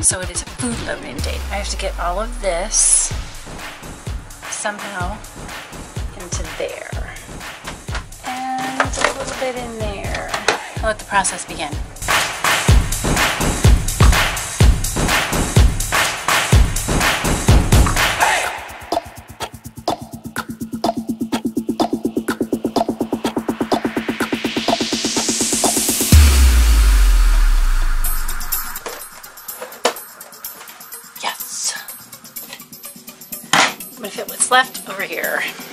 So it is a food loading date. I have to get all of this somehow into there. And a little bit in there. I'll let the process begin. Yes. I'm gonna fit what's left over here.